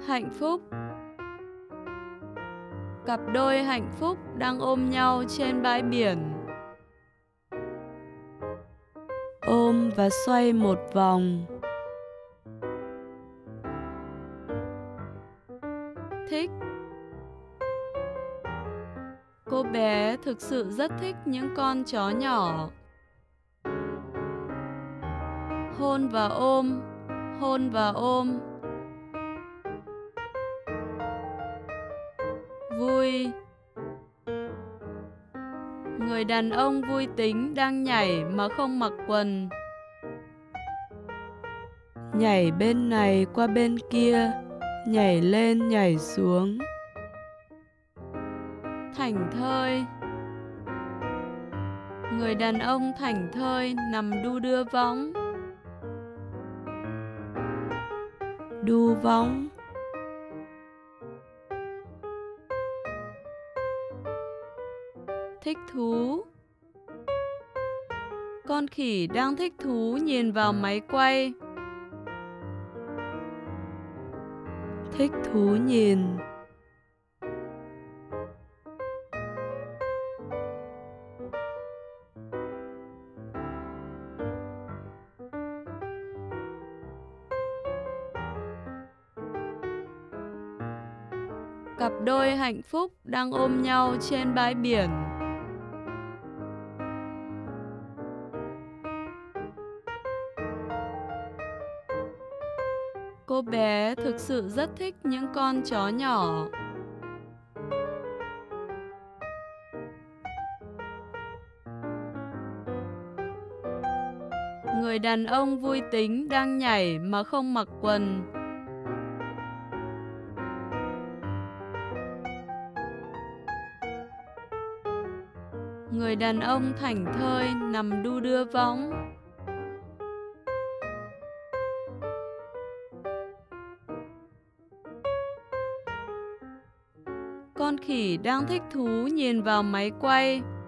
hạnh phúc. Cặp đôi hạnh phúc đang ôm nhau trên bãi biển. Ôm và xoay một vòng. Thích. Cô bé thực sự rất thích những con chó nhỏ. Hôn và ôm, hôn và ôm. Vui. Người đàn ông vui tính đang nhảy mà không mặc quần. Nhảy bên này qua bên kia, nhảy lên nhảy xuống. Thảnh thơi. Người đàn ông thảnh thơi nằm đu đưa võng. Đu võng. Thích thú. Con khỉ đang thích thú nhìn vào máy quay. Thích thú nhìn. Cặp đôi hạnh phúc đang ôm nhau trên bãi biển. Cô bé thực sự rất thích những con chó nhỏ. Người đàn ông vui tính đang nhảy mà không mặc quần. Người đàn ông thảnh thơi nằm đu đưa võng. Con khỉ đang thích thú nhìn vào máy quay.